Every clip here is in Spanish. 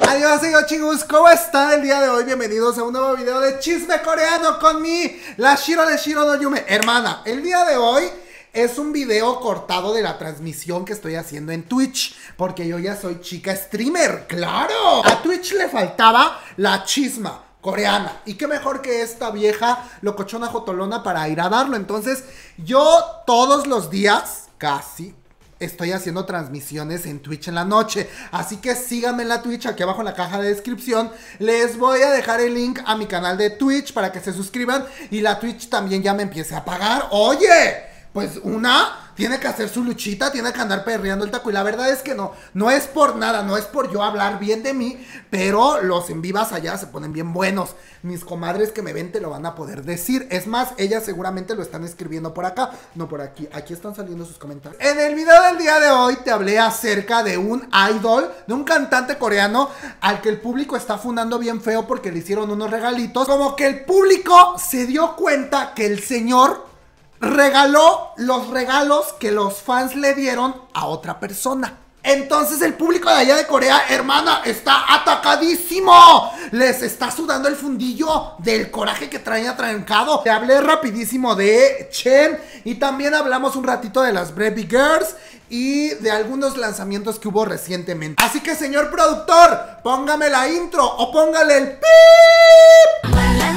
Adiós, chicos, ¿cómo están el día de hoy? Bienvenidos a un nuevo video de chisme coreano con la Shiro de Shiro no Yume. Hermana, el día de hoy es un video cortado de la transmisión que estoy haciendo en Twitch, porque yo ya soy chica streamer, ¡claro! A Twitch le faltaba la chisma coreana, y qué mejor que esta vieja locochona jotolona para ir a darlo. Entonces yo todos los días, casi, estoy haciendo transmisiones en Twitch en la noche, así que síganme en la Twitch. Aquí abajo en la caja de descripción les voy a dejar el link a mi canal de Twitch para que se suscriban y la Twitch también ya me empiece a pagar. Oye, pues una tiene que hacer su luchita, tiene que andar perreando el taco. Y la verdad es que no es por nada, no es por yo hablar bien de mí, pero los en vivas allá se ponen bien buenos. Mis comadres que me ven te lo van a poder decir. Es más, ellas seguramente lo están escribiendo por acá, no por aquí. Aquí están saliendo sus comentarios. En el video del día de hoy te hablé acerca de un idol, de un cantante coreano al que el público está fundando bien feo porque le hicieron unos regalitos. Como que el público se dio cuenta que el señor regaló los regalos que los fans le dieron a otra persona. Entonces el público de allá de Corea, hermana, está atacadísimo. Les está sudando el fundillo del coraje que traen atrancado. Te hablé rapidísimo de Chen y también hablamos un ratito de las Baby Girls y de algunos lanzamientos que hubo recientemente. Así que, señor productor, póngame la intro o póngale el pip.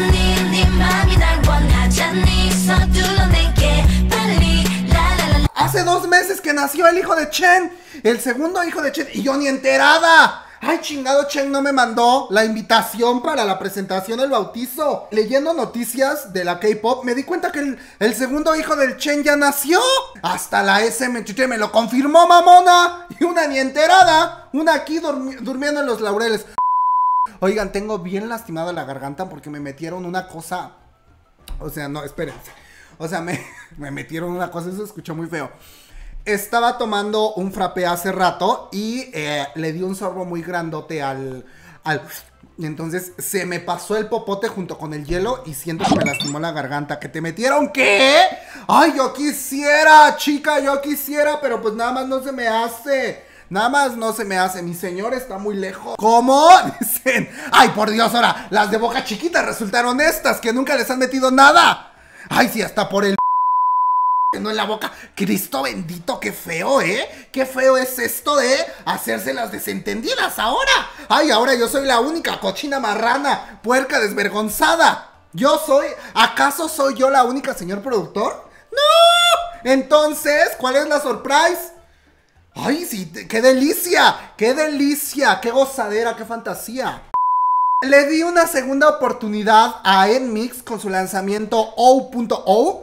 Hace 2 meses que nació el hijo de Chen, el segundo hijo de Chen, y yo ni enterada. Ay, chingado, Chen no me mandó la invitación para la presentación del bautizo. Leyendo noticias de la K-pop, me di cuenta que el segundo hijo del Chen ya nació. Hasta la SM me lo confirmó, mamona. Y una ni enterada. Una aquí durmiendo en los laureles. Oigan, tengo bien lastimada la garganta porque me metieron una cosa. O sea, no, espérense. O sea, me metieron una cosa, eso escuchó muy feo. Estaba tomando un frappé hace rato y le di un sorbo muy grandote entonces se me pasó el popote junto con el hielo y siento que me lastimó la garganta. ¿Que te metieron qué? Ay, yo quisiera, chica, yo quisiera, pero pues nada más no se me hace. Nada más no se me hace, mi señor está muy lejos. ¿Cómo? Dicen, ay, por Dios, ahora, las de boca chiquita resultaron estas, que nunca les han metido nada. Ay, sí, hasta por el no en la boca. Cristo bendito, qué feo, ¿eh? Qué feo es esto de hacerse las desentendidas ahora. Ay, ahora yo soy la única cochina marrana, puerca desvergonzada. ¿Acaso soy yo la única, señor productor? ¡No! Entonces, ¿cuál es la surprise? Ay, sí, qué delicia, qué gozadera, qué fantasía. Le di una segunda oportunidad a NMIXX con su lanzamiento O.O.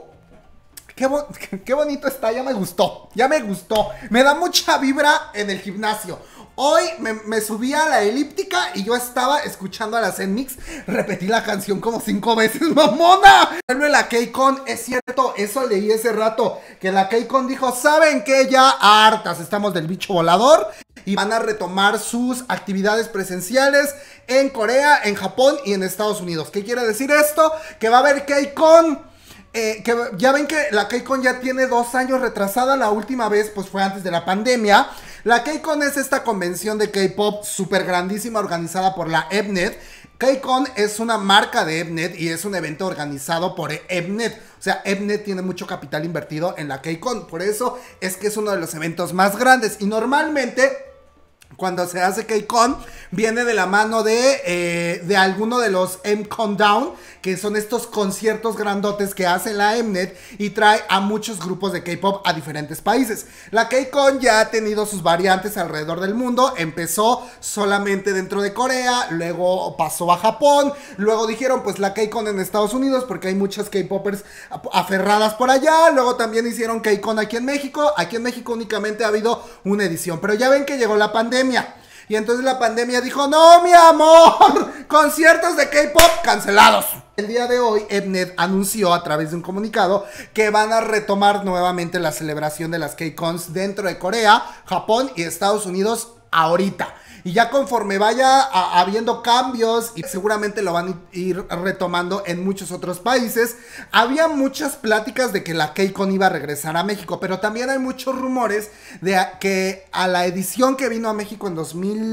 Qué bonito está, ya me gustó. Me da mucha vibra en el gimnasio. Hoy me subí a la elíptica y yo estaba escuchando a las NMIXX. Repetí la canción como 5 veces, mamona. Vuelve la KCON, es cierto, eso leí ese rato. Que la KCON dijo, ¿saben qué? Ya hartas estamos del bicho volador. Y van a retomar sus actividades presenciales en Corea, en Japón y en Estados Unidos. ¿Qué quiere decir esto? Que va a haber KCON. Que ya ven que la KCON ya tiene 2 años retrasada. La última vez pues fue antes de la pandemia. La KCON es esta convención de K-pop súper grandísima organizada por la Mnet. KCON es una marca de Mnet y es un evento organizado por Mnet. O sea, Mnet tiene mucho capital invertido en la KCON. Por eso es que es uno de los eventos más grandes. Y normalmente cuando se hace KCON, viene de la mano de alguno de los M-Countdown, que son estos conciertos grandotes que hace la Mnet y trae a muchos grupos de K-pop a diferentes países. La KCON ya ha tenido sus variantes alrededor del mundo. Empezó solamente dentro de Corea, luego pasó a Japón, luego dijeron pues la KCON en Estados Unidos porque hay muchas K-popers aferradas por allá. Luego también hicieron KCON aquí en México. Aquí en México únicamente ha habido una edición, pero ya ven que llegó la pandemia. Y entonces la pandemia dijo, no, mi amor, conciertos de K-pop cancelados. El día de hoy, Mnet anunció a través de un comunicado que van a retomar nuevamente la celebración de las K-Cons dentro de Corea, Japón y Estados Unidos ahorita. Y ya conforme vaya habiendo cambios, y seguramente lo van a ir retomando en muchos otros países. Había muchas pláticas de que la KCON iba a regresar a México, pero también hay muchos rumores de que a la edición que vino a México en 2000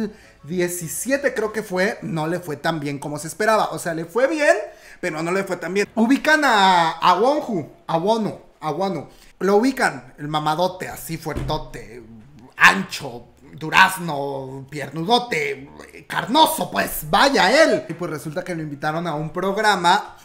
17 creo que fue, no le fue tan bien como se esperaba. O sea, le fue bien, pero no le fue tan bien. Ubican a Wonju, a Wonu. Lo ubican, el mamadote, así fuertote, ancho, durazno, piernudote, carnoso, pues vaya él. Y pues resulta que lo invitaron a un programa.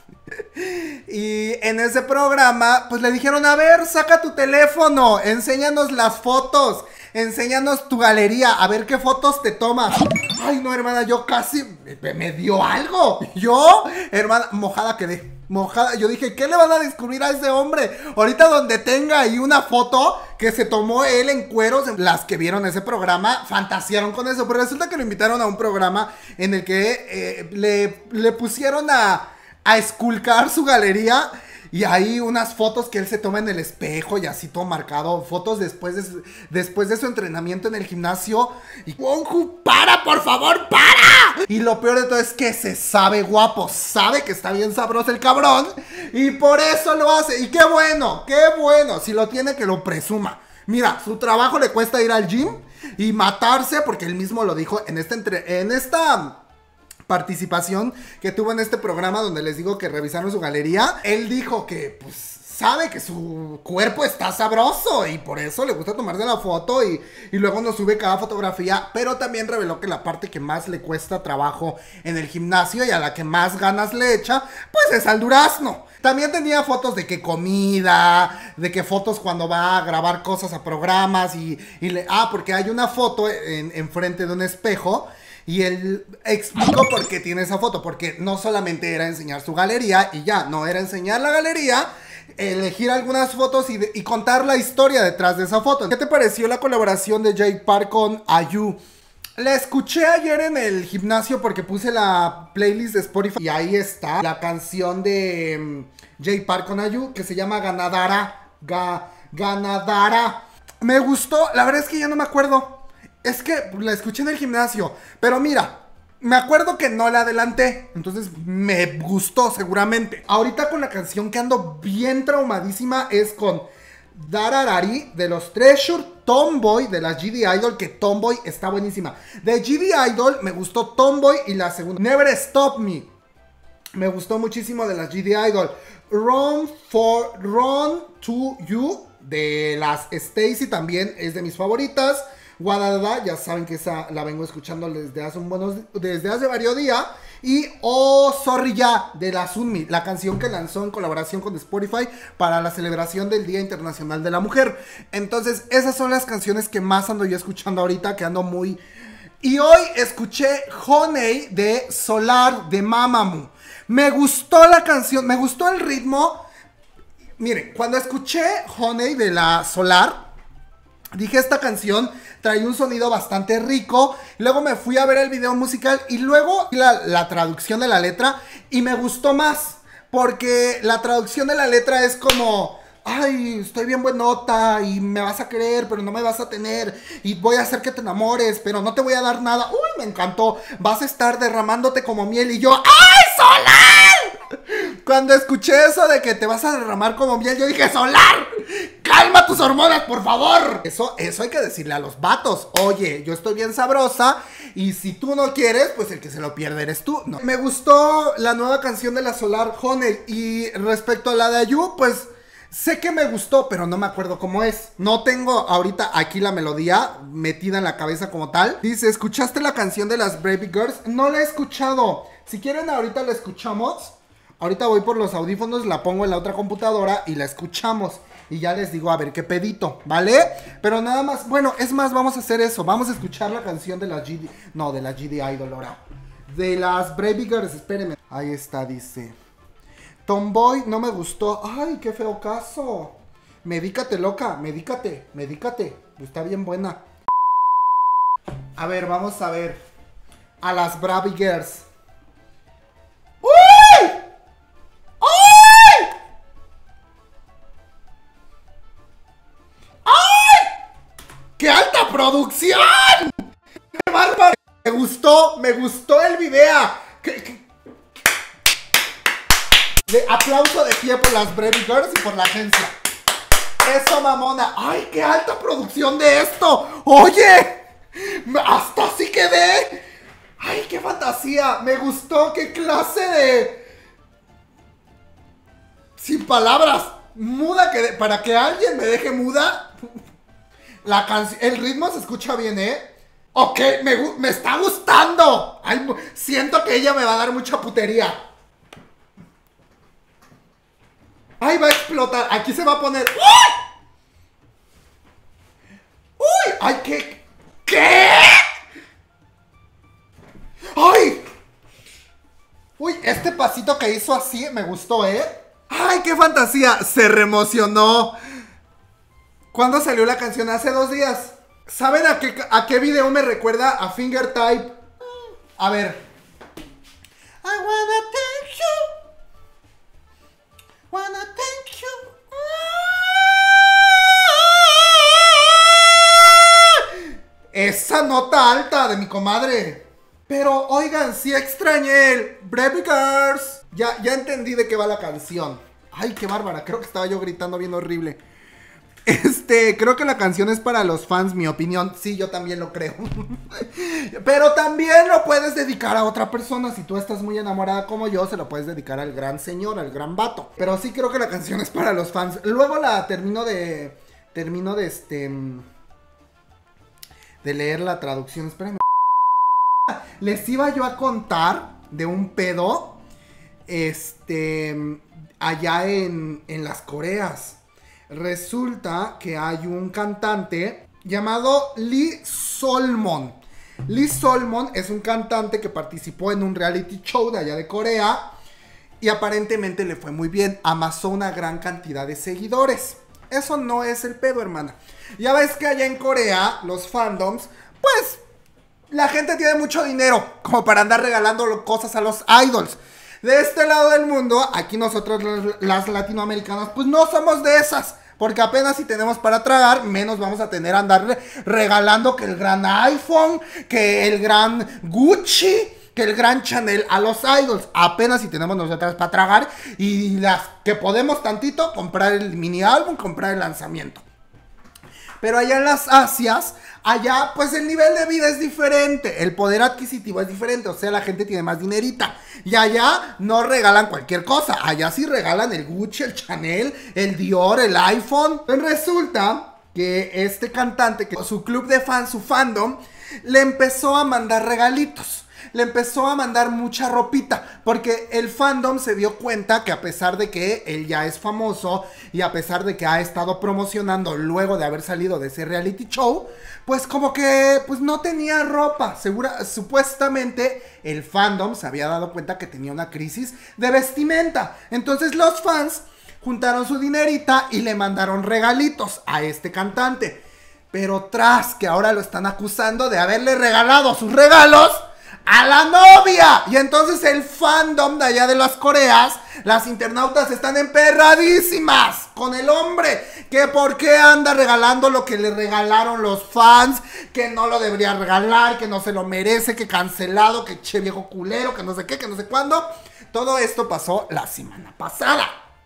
Y en ese programa, pues le dijeron, a ver, saca tu teléfono, enséñanos las fotos, enséñanos tu galería, a ver qué fotos te tomas. Ay, no, hermana, yo casi me dio algo. Yo, hermana, mojada quedé. Mojada, yo dije, ¿qué le van a descubrir a ese hombre? Ahorita donde tenga ahí una foto que se tomó él en cueros, las que vieron ese programa fantasearon con eso. Pero resulta que lo invitaron a un programa en el que le pusieron a esculcar su galería. Y hay unas fotos que él se toma en el espejo y así todo marcado. Fotos después de su entrenamiento en el gimnasio. Y Wonju, ¡para, por favor, para! Y lo peor de todo es que se sabe guapo. Sabe que está bien sabroso el cabrón. Y por eso lo hace. Y qué bueno, qué bueno. Si lo tiene, que lo presuma. Mira, su trabajo le cuesta ir al gym y matarse, porque él mismo lo dijo en esta participación que tuvo en este programa donde les digo que revisaron su galería. Él dijo que pues sabe que su cuerpo está sabroso y por eso le gusta tomarse la foto y luego nos sube cada fotografía, pero también reveló que la parte que más le cuesta trabajo en el gimnasio y a la que más ganas le echa, pues es al durazno. También tenía fotos de que comida, de que fotos cuando va a grabar cosas a programas porque hay una foto enfrente de un espejo. Y él explicó por qué tiene esa foto, porque no solamente era enseñar su galería y ya, no, era enseñar la galería, elegir algunas fotos y contar la historia detrás de esa foto. ¿Qué te pareció la colaboración de Jay Park con IU? La escuché ayer en el gimnasio porque puse la playlist de Spotify y ahí está la canción de Jay Park con IU que se llama Ganadara. Ganadara. Me gustó, la verdad es que ya no me acuerdo. Es que la escuché en el gimnasio. Pero mira, me acuerdo que no la adelanté. Entonces me gustó seguramente. Ahorita con la canción que ando bien traumadísima es con Dararari de los Treasure, Tomboy de la GD Idol, que Tomboy está buenísima. De GD Idol me gustó Tomboy y la segunda Never Stop Me. Me gustó muchísimo de la GD Idol. Run to You de las Stacy también es de mis favoritas. Guadalajara, ya saben que esa la vengo escuchando desde hace varios días. Y Oh Sorry Ya de la Sunmi, la canción que lanzó en colaboración con Spotify para la celebración del Día Internacional de la Mujer. Entonces esas son las canciones que más ando yo escuchando ahorita, que ando muy... Y hoy escuché Honey de Solar de Mamamoo. Me gustó la canción, me gustó el ritmo. Miren, cuando escuché Honey de la Solar, dije, esta canción trae un sonido bastante rico. Luego me fui a ver el video musical y luego la traducción de la letra y me gustó más. Porque la traducción de la letra es como... Ay, estoy bien buenota y me vas a querer, pero no me vas a tener. Y voy a hacer que te enamores, pero no te voy a dar nada. Uy, me encantó. Vas a estar derramándote como miel y yo... ¡Ay, Solar! Cuando escuché eso de que te vas a derramar como miel, yo dije, ¡Solar! ¡Calma tus hormonas, por favor! Eso hay que decirle a los vatos. Oye, yo estoy bien sabrosa y si tú no quieres, pues el que se lo pierde eres tú. No. Me gustó la nueva canción de la Solar, Honey. Y respecto a la de Ayu, pues... sé que me gustó, pero no me acuerdo cómo es. No tengo ahorita aquí la melodía metida en la cabeza como tal. Dice, ¿escuchaste la canción de las Baby Girls? No la he escuchado. Si quieren ahorita la escuchamos. Ahorita voy por los audífonos, la pongo en la otra computadora y la escuchamos. Y ya les digo a ver qué pedito, ¿vale? Pero nada más, bueno, es más, vamos a hacer eso. Vamos a escuchar la canción de la GD... No, de la GD Idol ahora. De las Baby Girls, espérenme. Ahí está, dice... Tomboy no me gustó. Ay, qué feo caso. Medícate, loca. Medícate. Está bien buena. A ver, vamos a ver. A las Bravy Girls. ¡Uy! ¡Ay! ¡Ay! ¡Qué alta producción! ¡Qué bárbaro! Me gustó el video. Aplauso de pie por las Bravy Girls y por la agencia. Eso, mamona. ¡Ay, qué alta producción de esto! ¡Oye! ¡Hasta así quedé! fantasía! Me gustó, qué clase de... Sin palabras, muda, para que alguien me deje muda. La canción, el ritmo se escucha bien, ¿eh? Ok, me está gustando. Ay, siento que ella me va a dar mucha putería. Ay, va a explotar, aquí se va a poner... ¡Uy! ¡Uy! ¡Ay, qué! ¿Qué? ¡Ay! Uy, este pasito que hizo así me gustó, ¿eh? ¡Ay, qué fantasía! Se reemocionó. ¿Cuándo salió la canción? Hace 2 días. ¿Saben a qué video me recuerda? A Finger Type. A ver. I wanna thank you. Wanna thank you. Esa nota alta de mi comadre. Pero oigan, sí extrañé el Baby Girls. Ya entendí de qué va la canción. Ay, qué bárbara, creo que estaba yo gritando bien horrible. Creo que la canción es para los fans, mi opinión. Sí, yo también lo creo. Pero también lo puedes dedicar a otra persona. Si tú estás muy enamorada como yo, se lo puedes dedicar al gran señor, al gran vato. Pero sí creo que la canción es para los fans. Luego la termino de leer la traducción. Espérenme. Les iba yo a contar de un pedo allá en las Coreas. Resulta que hay un cantante llamado Lee Solmon. Lee Solmon es un cantante que participó en un reality show de allá de Corea y aparentemente le fue muy bien. Amasó una gran cantidad de seguidores. Eso no es el pedo, hermana. Ya ves que allá en Corea, los fandoms, pues la gente tiene mucho dinero como para andar regalando cosas a los idols. De este lado del mundo, aquí nosotros las latinoamericanas, pues no somos de esas. Porque apenas si tenemos para tragar, menos vamos a tener a andar regalando que el gran iPhone, que el gran Gucci, que el gran Chanel a los idols. Apenas si tenemos nosotras para tragar y las que podemos tantito, comprar el mini álbum, comprar el lanzamiento. Pero allá en las Asias, allá pues el nivel de vida es diferente, el poder adquisitivo es diferente, o sea, la gente tiene más dinerita. Y allá no regalan cualquier cosa, allá sí regalan el Gucci, el Chanel, el Dior, el iPhone. Pues resulta que este cantante, que su club de fans, su fandom, le empezó a mandar regalitos. Le empezó a mandar mucha ropita, porque el fandom se dio cuenta que a pesar de que él ya es famoso y a pesar de que ha estado promocionando luego de haber salido de ese reality show, pues como que pues no tenía ropa. Supuestamente el fandom se había dado cuenta que tenía una crisis de vestimenta. Entonces los fans juntaron su dinerita y le mandaron regalitos a este cantante. Pero tras que ahora lo están acusando de haberle regalado sus regalos a la novia. Y entonces el fandom de allá de las Coreas, las internautas están emperradísimas con el hombre, que por qué anda regalando lo que le regalaron los fans, que no lo debería regalar, que no se lo merece, que cancelado, que che viejo culero, que no sé qué, que no sé cuándo. Todo esto pasó la semana pasada.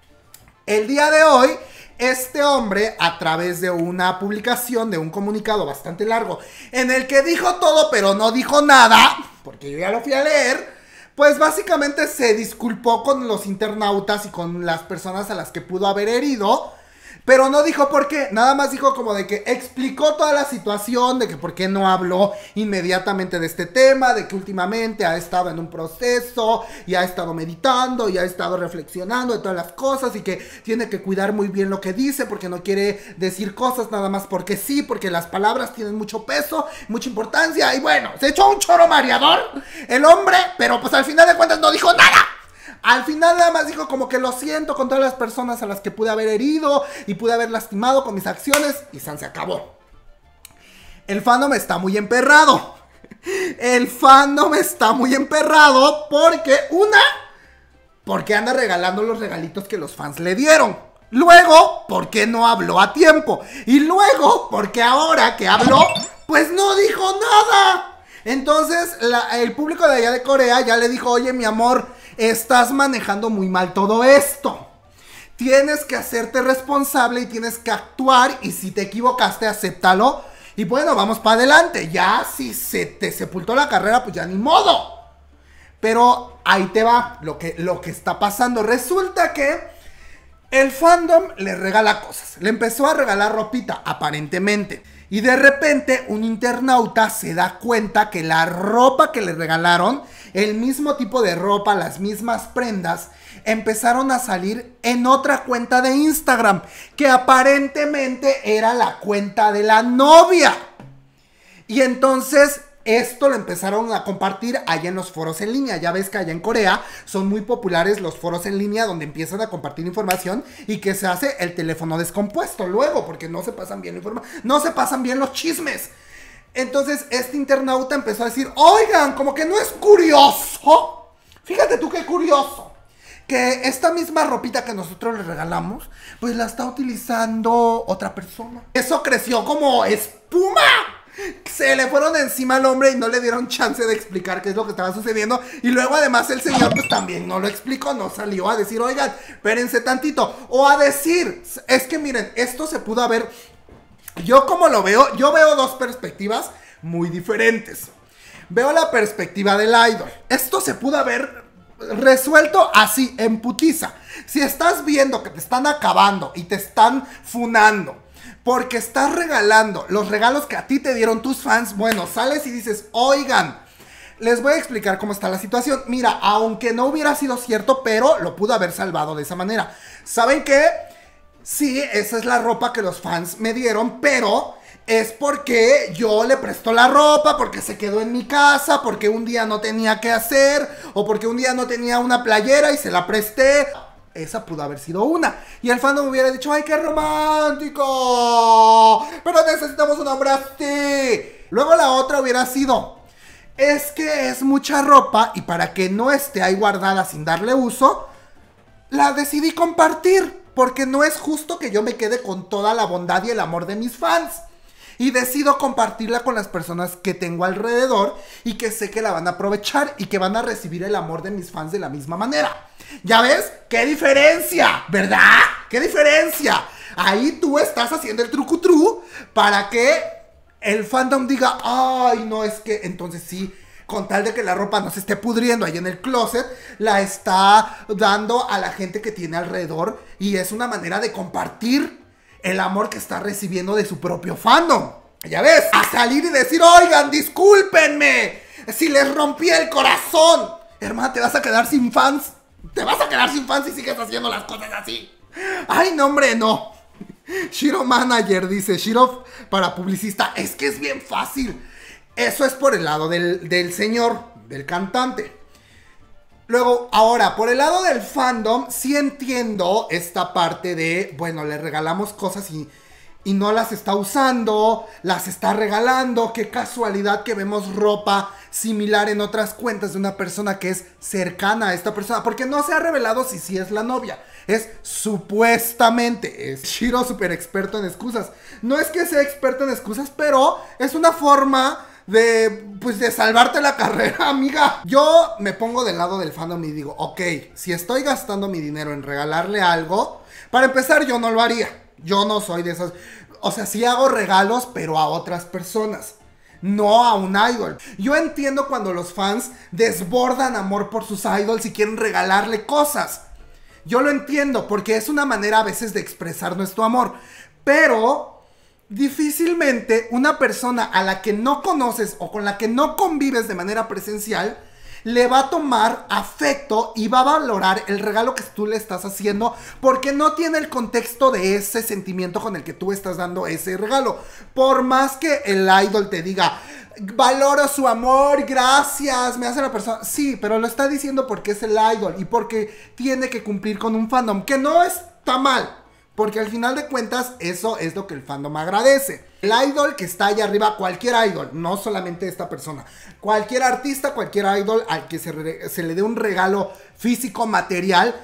El día de hoy, este hombre, a través de una publicación, de un comunicado bastante largo, en el que dijo todo pero no dijo nada, porque yo ya lo fui a leer, pues básicamente se disculpó con los internautas y con las personas a las que pudo haber herido, pero no dijo por qué, nada más dijo como de que explicó toda la situación, de que por qué no habló inmediatamente de este tema, de que últimamente ha estado en un proceso y ha estado meditando y ha estado reflexionando de todas las cosas y que tiene que cuidar muy bien lo que dice porque no quiere decir cosas nada más porque sí, porque las palabras tienen mucho peso, mucha importancia y bueno, se echó un choro mareador el hombre, pero pues al final de cuentas no dijo nada. Al final nada más dijo como que lo siento con todas las personas a las que pude haber herido y pude haber lastimado con mis acciones y se acabó. El fandom está muy emperrado. El fandom está muy emperrado porque anda regalando los regalitos que los fans le dieron. Luego, porque no habló a tiempo. Y luego, porque ahora que habló, pues no dijo nada. Entonces, el público de allá de Corea ya le dijo, oye, mi amor, estás manejando muy mal todo esto. Tienes que hacerte responsable y tienes que actuar. Y si te equivocaste, acéptalo. Y bueno, vamos para adelante. Ya si se te sepultó la carrera, pues ya ni modo. Pero ahí te va lo que está pasando. Resulta que el fandom le regala cosas. Le empezó a regalar ropita, aparentemente. Y de repente un internauta se da cuenta que la ropa que le regalaron, el mismo tipo de ropa, las mismas prendas, empezaron a salir en otra cuenta de Instagram, que aparentemente era la cuenta de la novia. Y entonces esto lo empezaron a compartir allá en los foros en línea. Ya ves que allá en Corea son muy populares los foros en línea donde empiezan a compartir información y que se hace el teléfono descompuesto luego, porque no se pasan bien la información, no se pasan bien los chismes. Entonces este internauta empezó a decir, oigan, como que no es curioso, fíjate tú qué curioso, que esta misma ropita que nosotros le regalamos, pues la está utilizando otra persona. Eso creció como espuma. Se le fueron encima al hombre y no le dieron chance de explicar qué es lo que estaba sucediendo. Y luego además el señor pues también no lo explicó, no salió a decir, oigan, espérense tantito. O a decir, es que miren, esto se pudo haber... Yo como lo veo, yo veo dos perspectivas muy diferentes. Veo la perspectiva del idol. Esto se pudo haber resuelto así, en putiza. Si estás viendo que te están acabando y te están funando porque estás regalando los regalos que a ti te dieron tus fans, bueno, sales y dices, oigan, les voy a explicar cómo está la situación. Mira, aunque no hubiera sido cierto, pero lo pudo haber salvado de esa manera. ¿Saben qué? Sí, esa es la ropa que los fans me dieron, pero es porque yo le presto la ropa, porque se quedó en mi casa, porque un día no tenía que hacer, o porque un día no tenía una playera y se la presté. Esa pudo haber sido una. Y el fandom hubiera dicho, ¡ay, qué romántico! Pero necesitamos un hombre así. Luego la otra hubiera sido, es que es mucha ropa y para que no esté ahí guardada sin darle uso, la decidí compartir. Porque no es justo que yo me quede con toda la bondad y el amor de mis fans. Y decido compartirla con las personas que tengo alrededor y que sé que la van a aprovechar y que van a recibir el amor de mis fans de la misma manera. ¿Ya ves? ¡Qué diferencia! ¿Verdad? ¡Qué diferencia! Ahí tú estás haciendo el trucutru para que el fandom diga, ay, no, es que entonces sí, con tal de que la ropa no se esté pudriendo ahí en el closet, la está dando a la gente que tiene alrededor y es una manera de compartir el amor que está recibiendo de su propio fandom. Ya ves, a salir y decir, oigan, discúlpenme si les rompí el corazón. Hermana, te vas a quedar sin fans. Te vas a quedar sin fans si sigues haciendo las cosas así. Ay, no, hombre, no. Shiro Manager dice, Shiro para publicista. Es que es bien fácil. Eso es por el lado del señor, del cantante. Luego, ahora, por el lado del fandom, sí entiendo esta parte de, bueno, le regalamos cosas y no las está usando, las está regalando. Qué casualidad que vemos ropa similar en otras cuentas de una persona que es cercana a esta persona, porque no se ha revelado si sí es la novia. Es supuestamente, es Shiro súper experto en excusas. No es que sea experto en excusas, pero es una forma pues de salvarte la carrera, amiga. Yo me pongo del lado del fandom y digo, ok, si estoy gastando mi dinero en regalarle algo, para empezar yo no lo haría. Yo no soy de esas, o sea, sí hago regalos, pero a otras personas, no a un idol. Yo entiendo cuando los fans desbordan amor por sus idols y quieren regalarle cosas. Yo lo entiendo, porque es una manera a veces de expresar nuestro amor, pero difícilmente una persona a la que no conoces o con la que no convives de manera presencial le va a tomar afecto y va a valorar el regalo que tú le estás haciendo porque no tiene el contexto de ese sentimiento con el que tú estás dando ese regalo. Por más que el idol te diga, valoro su amor, gracias, me hace la persona. Sí, pero lo está diciendo porque es el idol y porque tiene que cumplir con un fandom, que no está mal. Porque al final de cuentas, eso es lo que el fandom agradece. El idol que está allá arriba, cualquier idol, no solamente esta persona, cualquier artista, cualquier idol al que se le dé un regalo físico, material,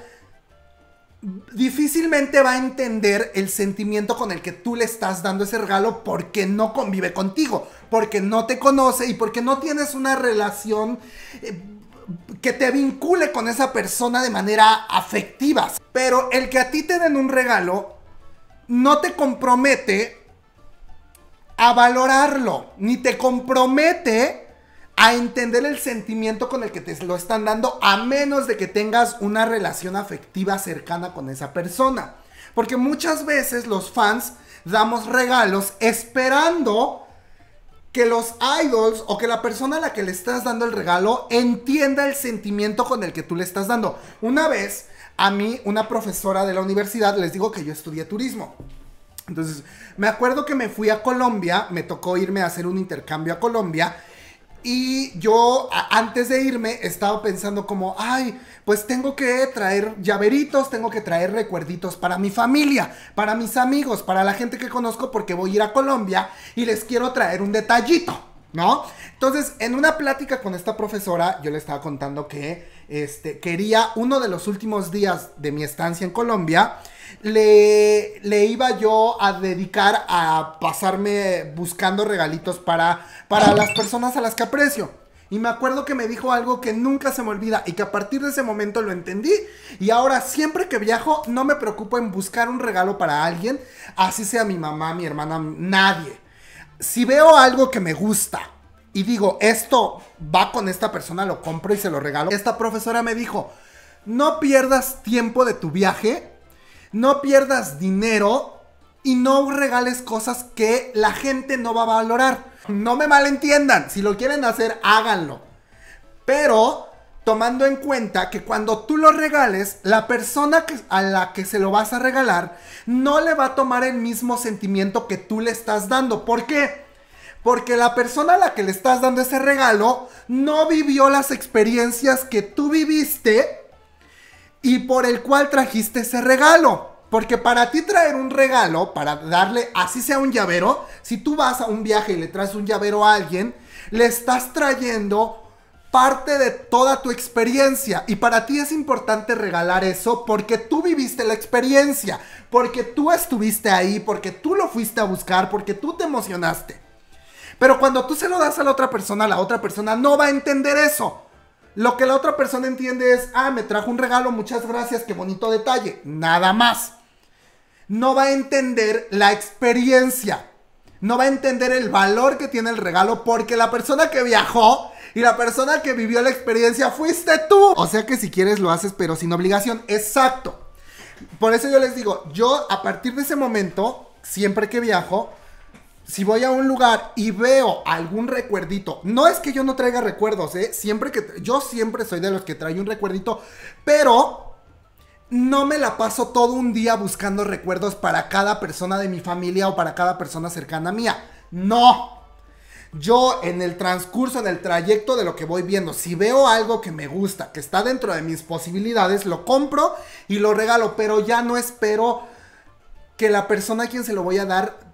difícilmente va a entender el sentimiento con el que tú le estás dando ese regalo porque no convive contigo, porque no te conoce y porque no tienes una relación que te vincule con esa persona de manera afectiva. Pero el que a ti te den un regalo no te compromete a valorarlo, ni te compromete a entender el sentimiento con el que te lo están dando, a menos de que tengas una relación afectiva cercana con esa persona. Porque muchas veces los fans damos regalos esperando que los idols o que la persona a la que le estás dando el regalo entienda el sentimiento con el que tú le estás dando. Una vez, a mí, una profesora de la universidad, les digo que yo estudié turismo. Entonces, me acuerdo que me fui a Colombia, me tocó irme a hacer un intercambio a Colombia. Y yo, antes de irme, estaba pensando como, ay, pues tengo que traer llaveritos, tengo que traer recuerditos para mi familia, para mis amigos, para la gente que conozco, porque voy a ir a Colombia y les quiero traer un detallito, ¿no? Entonces, en una plática con esta profesora, yo le estaba contando que quería, uno de los últimos días de mi estancia en Colombia, le iba yo a dedicar a pasarme buscando regalitos para las personas a las que aprecio. Y me acuerdo que me dijo algo que nunca se me olvida y que a partir de ese momento lo entendí. Y ahora siempre que viajo no me preocupo en buscar un regalo para alguien, así sea mi mamá, mi hermana, nadie. Si veo algo que me gusta y digo, esto va con esta persona, lo compro y se lo regalo. Esta profesora me dijo, no pierdas tiempo de tu viaje, no pierdas dinero y no regales cosas que la gente no va a valorar. No me malentiendan, si lo quieren hacer, háganlo. Pero tomando en cuenta que cuando tú lo regales, la persona a la que se lo vas a regalar no le va a tomar el mismo sentimiento que tú le estás dando. ¿Por qué? Porque la persona a la que le estás dando ese regalo no vivió las experiencias que tú viviste y por el cual trajiste ese regalo. Porque para ti traer un regalo, para darle, así sea un llavero, si tú vas a un viaje y le traes un llavero a alguien, le estás trayendo parte de toda tu experiencia. Y para ti es importante regalar eso porque tú viviste la experiencia, porque tú estuviste ahí, porque tú lo fuiste a buscar, porque tú te emocionaste. Pero cuando tú se lo das a la otra persona no va a entender eso. Lo que la otra persona entiende es, ah, me trajo un regalo, muchas gracias, qué bonito detalle. Nada más. No va a entender la experiencia. No va a entender el valor que tiene el regalo porque la persona que viajó y la persona que vivió la experiencia fuiste tú. O sea que si quieres lo haces, pero sin obligación. Exacto. Por eso yo les digo, yo a partir de ese momento, siempre que viajo, si voy a un lugar y veo algún recuerdito, no es que yo no traiga recuerdos, yo siempre soy de los que trae un recuerdito, pero no me la paso todo un día buscando recuerdos para cada persona de mi familia o para cada persona cercana a mía. No. Yo en el transcurso, en el trayecto de lo que voy viendo, si veo algo que me gusta, que está dentro de mis posibilidades, lo compro y lo regalo, pero ya no espero que la persona a quien se lo voy a dar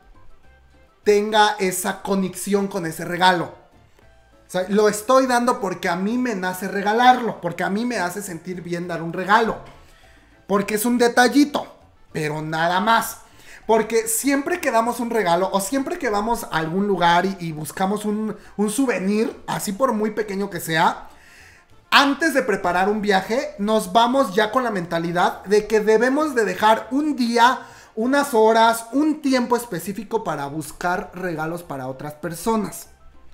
tenga esa conexión con ese regalo. O sea, lo estoy dando porque a mí me nace regalarlo, porque a mí me hace sentir bien dar un regalo, porque es un detallito, pero nada más. Porque siempre que damos un regalo o siempre que vamos a algún lugar y buscamos un souvenir, así por muy pequeño que sea, antes de preparar un viaje, nos vamos ya con la mentalidad de que debemos de dejar un día, unas horas, un tiempo específico para buscar regalos para otras personas.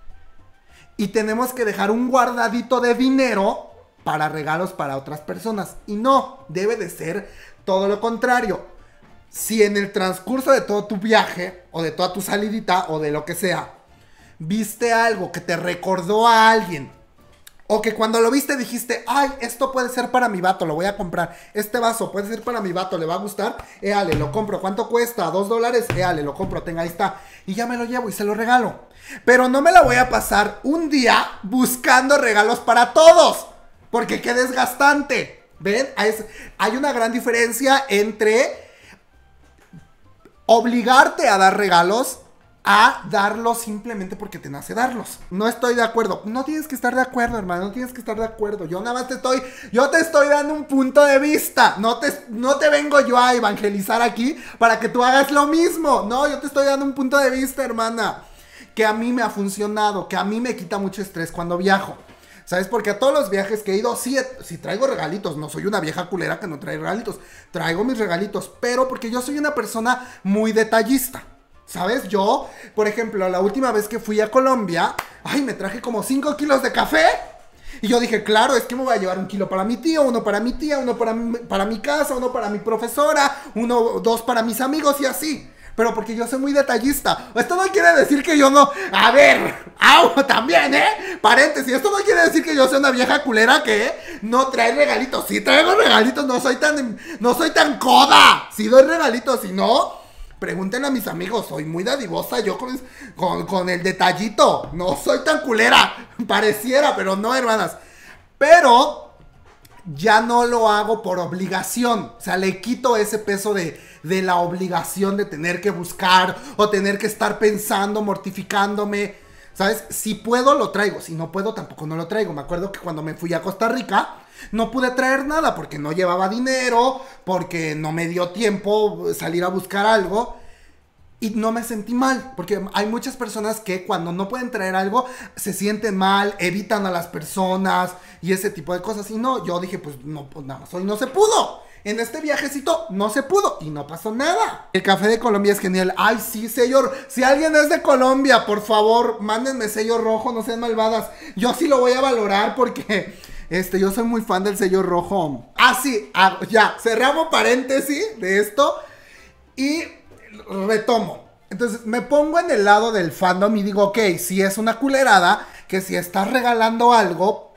Y tenemos que dejar un guardadito de dinero para regalos para otras personas. Y no, debe de ser todo lo contrario. Si en el transcurso de todo tu viaje, o de toda tu salidita, o de lo que sea, viste algo que te recordó a alguien, o que cuando lo viste dijiste, ay, esto puede ser para mi vato, lo voy a comprar. Este vaso puede ser para mi vato, le va a gustar. Éale, lo compro. ¿Cuánto cuesta? $2. Éale, lo compro. Tenga, ahí está. Y ya me lo llevo y se lo regalo. Pero no me la voy a pasar un día buscando regalos para todos. Porque qué desgastante. ¿Ven? Hay una gran diferencia entre obligarte a dar regalos a darlos simplemente porque te nace darlos. No estoy de acuerdo. No tienes que estar de acuerdo, hermano. No tienes que estar de acuerdo. Yo nada más yo te estoy dando un punto de vista. No te vengo yo a evangelizar aquí para que tú hagas lo mismo. No, yo te estoy dando un punto de vista, hermana, que a mí me ha funcionado, que a mí me quita mucho estrés cuando viajo. ¿Sabes? Porque a todos los viajes que he ido, sí traigo regalitos. No soy una vieja culera que no trae regalitos. Traigo mis regalitos, pero porque yo soy una persona muy detallista. ¿Sabes? Yo, por ejemplo, la última vez que fui a Colombia, ay, me traje como 5 kilos de café. Y yo dije, claro, es que me voy a llevar 1 kilo para mi tío, 1 para mi tía, 1 para mi casa, 1 para mi profesora, 2 para mis amigos y así. Pero porque yo soy muy detallista. Esto no quiere decir que yo no... A ver, también, paréntesis, esto no quiere decir que yo sea una vieja culera que no trae regalitos. Sí traigo regalitos, no soy tan coda. Sí doy regalitos, si no... Pregúntenle a mis amigos, soy muy dadivosa yo con el detallito. No soy tan culera, pareciera, pero no, hermanas. Pero ya no lo hago por obligación. O sea, le quito ese peso de la obligación de tener que buscar o tener que estar pensando, mortificándome. ¿Sabes? Si puedo, lo traigo. Si no puedo, tampoco no lo traigo. Me acuerdo que cuando me fui a Costa Rica... no pude traer nada porque no llevaba dinero, porque no me dio tiempo salir a buscar algo. Y no me sentí mal, porque hay muchas personas que cuando no pueden traer algo se sienten mal, evitan a las personas y ese tipo de cosas. Y no, yo dije, pues no, pues nada más hoy no se pudo. En este viajecito no se pudo y no pasó nada. El café de Colombia es genial. Ay, sí, sello. Si alguien es de Colombia, por favor, mándenme sello rojo, no sean malvadas. Yo sí lo voy a valorar porque... yo soy muy fan del sello rojo. Ah, sí, ya, cerramos paréntesis de esto y retomo. Entonces, me pongo en el lado del fandom y digo, ok, si es una culerada, que si estás regalando algo,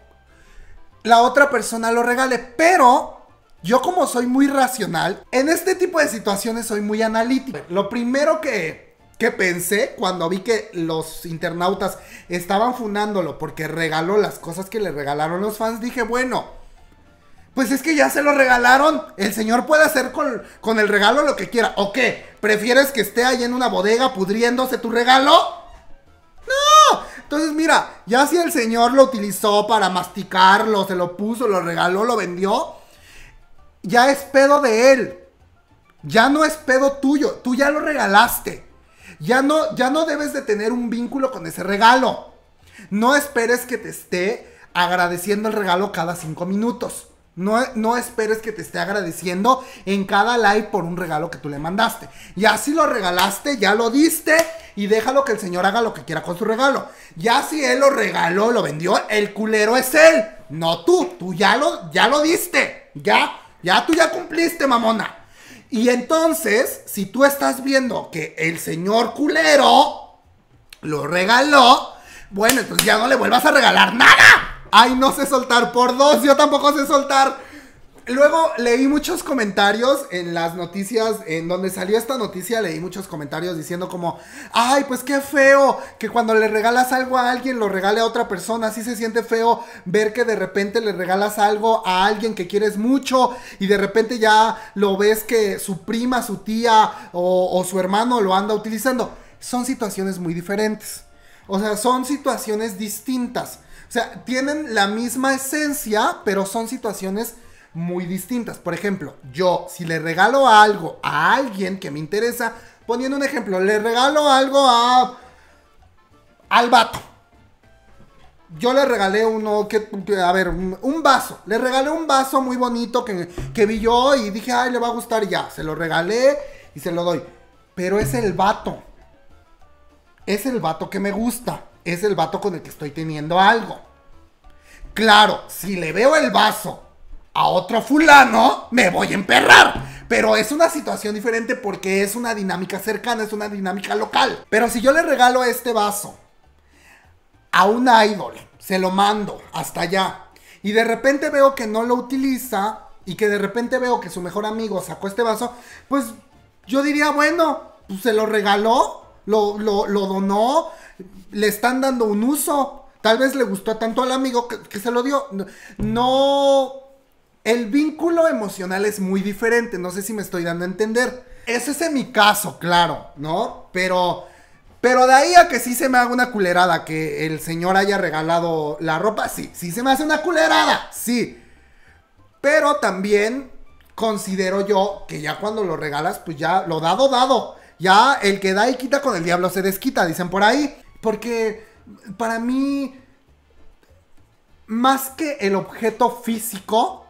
la otra persona lo regale, pero yo como soy muy racional, en este tipo de situaciones soy muy analítico. Lo primero que pensé cuando vi que los internautas estaban funándolo porque regaló las cosas que le regalaron los fans, dije, bueno, pues es que ya se lo regalaron. El señor puede hacer con el regalo lo que quiera. ¿O qué? ¿Prefieres que esté ahí en una bodega pudriéndose tu regalo? ¡No! Entonces mira, ya si el señor lo utilizó para masticarlo, se lo puso, lo regaló, lo vendió, ya es pedo de él. Ya no es pedo tuyo. Tú ya lo regalaste. Ya no debes de tener un vínculo con ese regalo. No esperes que te esté agradeciendo el regalo cada 5 minutos. No esperes que te esté agradeciendo en cada live por un regalo que tú le mandaste. Ya si lo regalaste, ya lo diste y déjalo que el señor haga lo que quiera con su regalo. Ya si él lo regaló, lo vendió, el culero es él, no tú. Tú ya lo diste. Tú ya cumpliste, mamona. Y entonces, si tú estás viendo que el señor culero lo regaló, bueno, entonces ya no le vuelvas a regalar nada. Ay, no sé soltar por 2, yo tampoco sé soltar. Luego leí muchos comentarios en las noticias, en donde salió esta noticia, leí muchos comentarios diciendo como, ay, pues qué feo que cuando le regalas algo a alguien lo regale a otra persona. Así se siente feo ver que de repente le regalas algo a alguien que quieres mucho y de repente ya lo ves que su prima, su tía o su hermano lo anda utilizando. Son situaciones muy diferentes. O sea, son situaciones distintas. O sea, tienen la misma esencia, pero son situaciones muy distintas. Por ejemplo, yo, si le regalo algo a alguien que me interesa, poniendo un ejemplo, le regalo algo al vato. Yo le regalé un vaso. Le regalé un vaso muy bonito que vi yo y dije, ay, le va a gustar y ya. Se lo regalé y se lo doy. Pero es el vato. Es el vato que me gusta. Es el vato con el que estoy teniendo algo. Claro, si le veo el vaso a otro fulano, me voy a emperrar. Pero es una situación diferente porque es una dinámica cercana, es una dinámica local. Pero si yo le regalo este vaso a un idol, se lo mando hasta allá, y de repente veo que no lo utiliza, y que de repente veo que su mejor amigo sacó este vaso, pues yo diría, bueno, pues se lo regaló, lo donó, le están dando un uso. Tal vez le gustó tanto al amigo que se lo dio. No, el vínculo emocional es muy diferente. No sé si me estoy dando a entender. Ese es en mi caso, claro, ¿no? Pero de ahí a que sí se me haga una culerada que el señor haya regalado la ropa, sí se me hace una culerada, sí. Pero también considero yo que ya cuando lo regalas, pues ya lo dado. Ya el que da y quita con el diablo se desquita, dicen por ahí. Porque para mí, más que el objeto físico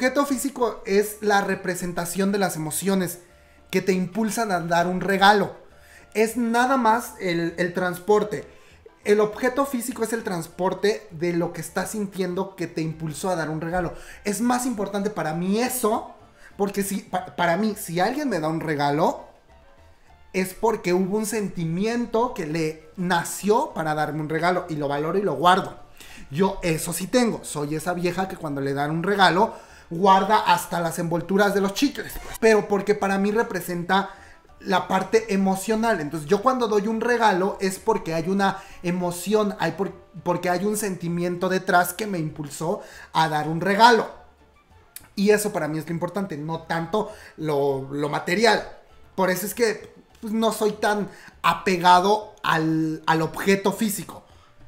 es la representación de las emociones que te impulsan a dar un regalo. es nada más el transporte. El objeto físico es el transporte de lo que estás sintiendo que te impulsó a dar un regalo. Es más importante para mí eso, porque para mí, si alguien me da un regalo, es porque hubo un sentimiento que le nació para darme un regalo y lo valoro y lo guardo. Yo eso sí tengo, soy esa vieja que cuando le dan un regalo guarda hasta las envolturas de los chicles, pero porque para mí representa la parte emocional. Entonces yo cuando doy un regalo es porque hay una emoción, porque hay un sentimiento detrás que me impulsó a dar un regalo. Y eso para mí es lo importante, no tanto lo material. Por eso es que pues, no soy tan apegado al objeto físico,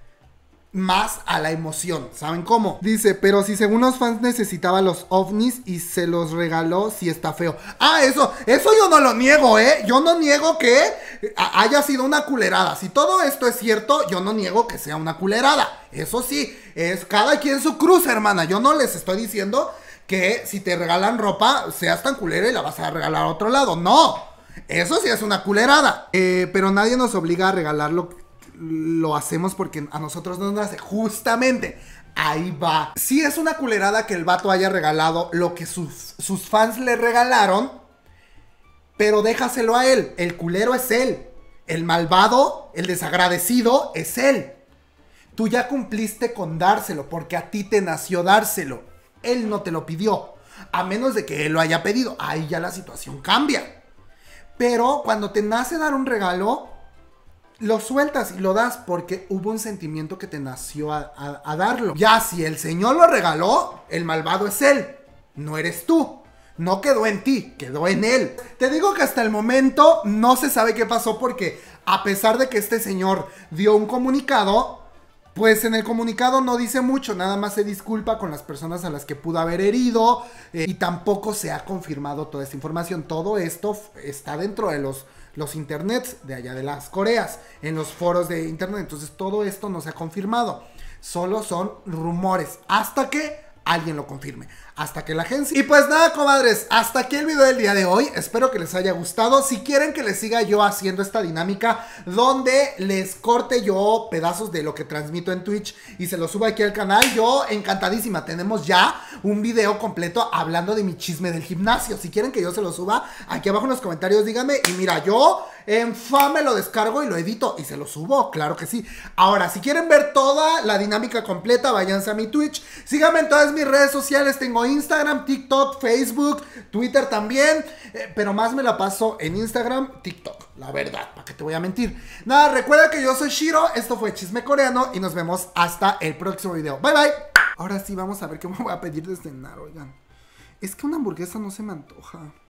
más a la emoción. ¿Saben cómo? Dice, pero si según los fans necesitaba los ovnis y se los regaló, sí está feo. Ah, eso yo no lo niego, ¿eh? Yo no niego que haya sido una culerada. Si todo esto es cierto, yo no niego que sea una culerada. Eso sí, es cada quien su cruz, hermana. Yo no les estoy diciendo que si te regalan ropa, seas tan culera y la vas a regalar a otro lado. No, eso sí es una culerada. Pero nadie nos obliga a regalarlo. Lo hacemos porque a nosotros nos nace. Justamente, ahí va. Sí es una culerada que el vato haya regalado lo que sus fans le regalaron, pero déjaselo a él. El culero es él. El malvado, el desagradecido es él. Tú ya cumpliste con dárselo porque a ti te nació dárselo. Él no te lo pidió, a menos de que él lo haya pedido. Ahí ya la situación cambia. Pero cuando te nace dar un regalo, lo sueltas y lo das porque hubo un sentimiento que te nació a darlo. Ya si el Señor lo regaló, el malvado es él, no eres tú. No quedó en ti, quedó en él. Te digo que hasta el momento no se sabe qué pasó porque a pesar de que este señor dio un comunicado, pues en el comunicado no dice mucho, nada más se disculpa con las personas a las que pudo haber herido y tampoco se ha confirmado toda esta información. Todo esto está dentro de los internets de allá de las Coreas, en los foros de internet. Entonces todo esto no se ha confirmado, solo son rumores hasta que alguien lo confirme, hasta que la agencia. Y pues nada, comadres, hasta aquí el video del día de hoy. Espero que les haya gustado. Si quieren que les siga yo haciendo esta dinámica donde les corte yo pedazos de lo que transmito en Twitch y se lo suba aquí al canal, yo encantadísima. Tenemos ya un video completo hablando de mi chisme del gimnasio. Si quieren que yo se lo suba, aquí abajo en los comentarios díganme. Y mira, yo en Fame lo descargo y lo edito y se lo subo, claro que sí. Ahora, si quieren ver toda la dinámica completa, váyanse a mi Twitch. Síganme en todas mis redes sociales. Tengo Instagram, TikTok, Facebook, Twitter también, pero más me la paso en Instagram, TikTok, la verdad, ¿para qué te voy a mentir? Nada, recuerda que yo soy Shiro, esto fue Chisme Coreano y nos vemos hasta el próximo video. Bye bye. Ahora sí vamos a ver qué me voy a pedir de cenar, oigan. Es que una hamburguesa no se me antoja.